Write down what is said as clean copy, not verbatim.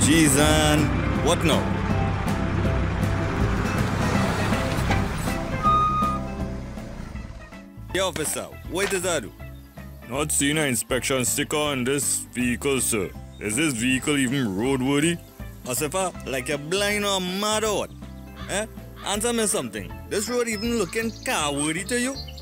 Jeez, and what now? Hey, officer, what does that do? Not seen an inspection sticker on this vehicle, sir. Is this vehicle even roadworthy? Osifa, like you're blind or mad or what? Eh? Answer me something. This road even looking car-worthy to you?